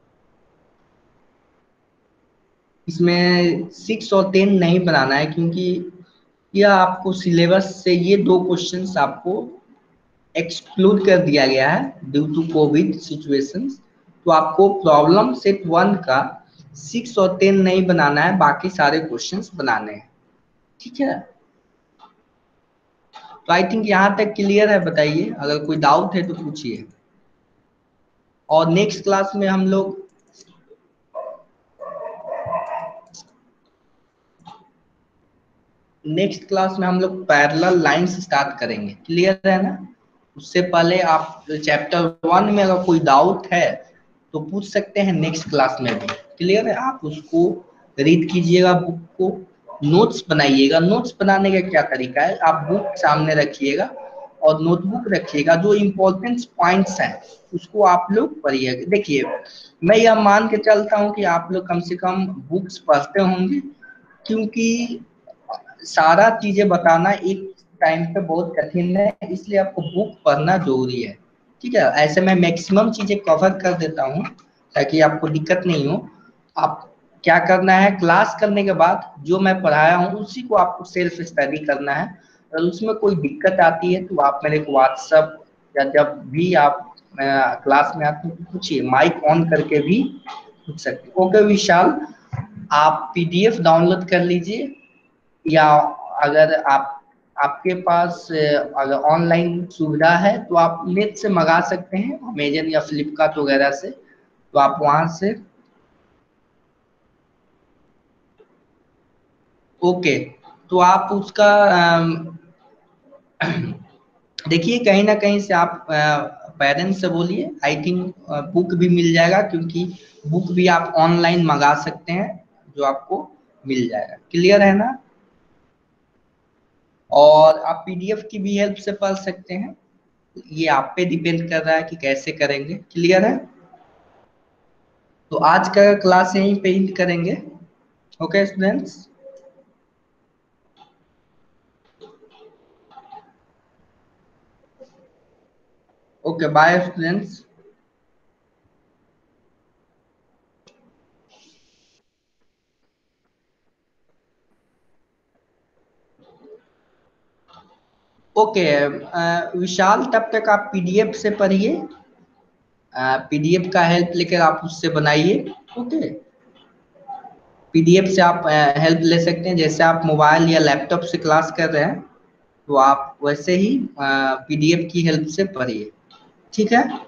इसमें 6 और 10 नहीं बनाना है, क्योंकि यह आपको सिलेबस से ये दो क्वेश्चंस आपको एक्सक्लूड कर दिया गया है ड्यू टू कोविड सिचुएशंस। तो आपको प्रॉब्लम सेट 1 का 6 और 10 नहीं बनाना है, बाकी सारे क्वेश्चंस बनाने हैं। ठीक है, तो आई थिंक यहाँ तक क्लियर है। बताइए अगर कोई डाउट है तो पूछिए। और नेक्स्ट क्लास में हम लोग पैरेलल लाइंस स्टार्ट करेंगे। क्लियर है ना, उससे पहले आप चैप्टर 1 में अगर कोई डाउट है तो पूछ सकते हैं नेक्स्ट क्लास में भी। क्लियर है, आप उसको रीड कीजिएगा, बुक को नोट्स बनाइएगा। नोट्स बनाने का क्या तरीका है, आप बुक सामने रखिएगा और नोटबुक रखिएगा, जो इम्पोर्टेंट पॉइंट्स हैं उसको आप लोग पढ़िएगा। देखिए मैं यह मान के चलता हूँ कि आप लोग कम से कम बुक्स पढ़ते होंगे, क्योंकि सारा चीजें बताना एक टाइम पे बहुत कठिन है, इसलिए आपको बुक पढ़ना जरूरी है। ठीक है, ऐसे मैं मैक्सिमम चीजें कवर कर देता हूँ ताकि आपको दिक्कत नहीं हो। आप क्या करना है, क्लास करने के बाद जो मैं पढ़ाया हूँ उसी को आपको सेल्फ स्टडी करना है। और उसमें कोई दिक्कत आती है तो आप मेरे को व्हाट्सएप या जब भी आप क्लास में आते हैं पूछिए, माइक ऑन करके भी पूछ सकते। ओके विशाल, आप पीडीएफ डाउनलोड कर लीजिए, या अगर आपके पास अगर ऑनलाइन सुविधा है तो आप नेट से मंगा सकते हैं, अमेजन या फ्लिपकार्ट वगैरह से, तो आप वहां से। ओके, तो आप उसका देखिए कहीं ना कहीं से आप पेरेंट्स से बोलिए, आई थिंक बुक भी मिल जाएगा, क्योंकि बुक भी आप ऑनलाइन मंगा सकते हैं जो आपको मिल जाएगा। क्लियर है ना, और आप पीडीएफ की भी हेल्प से पढ़ सकते हैं, ये आप पे डिपेंड कर रहा है कि कैसे करेंगे। क्लियर है, तो आज का क्लास यहीं पे एंड करेंगे। Okay students, okay bye students. Okay Vishal, तब तक आप पीडीएफ से पढ़िए, पीडीएफ का हेल्प लेकर आप उससे बनाइए। ओके, पीडीएफ से आप हेल्प ले सकते हैं, जैसे आप मोबाइल या लैपटॉप से क्लास कर रहे हैं तो आप वैसे ही पीडीएफ की हेल्प से पढ़िए। ठीक है।